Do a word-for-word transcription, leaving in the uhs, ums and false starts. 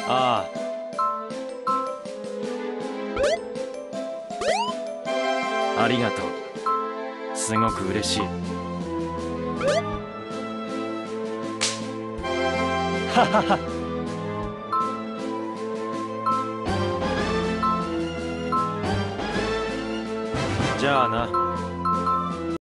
ああ、ありがとう。すごく嬉しい。ははは。じゃあな。